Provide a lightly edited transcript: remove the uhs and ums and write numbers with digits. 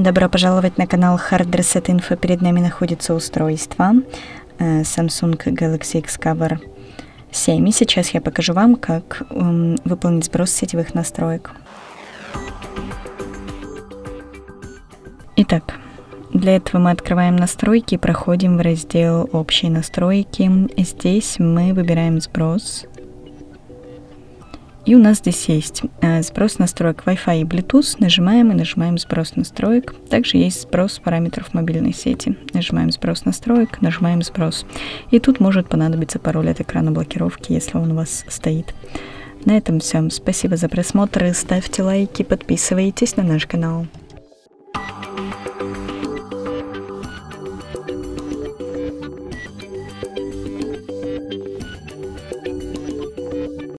Добро пожаловать на канал Hard Reset Info. Перед нами находится устройство Samsung Galaxy Xcover 7. И сейчас я покажу вам, как выполнить сброс сетевых настроек. Итак, для этого мы открываем настройки и проходим в раздел «Общие настройки». Здесь мы выбираем сброс. И у нас здесь есть сброс настроек Wi-Fi и Bluetooth. Нажимаем и нажимаем сброс настроек. Также есть сброс параметров мобильной сети. Нажимаем сброс настроек, нажимаем сброс. И тут может понадобиться пароль от экрана блокировки, если он у вас стоит. На этом все. Спасибо за просмотр. Ставьте лайки, подписывайтесь на наш канал.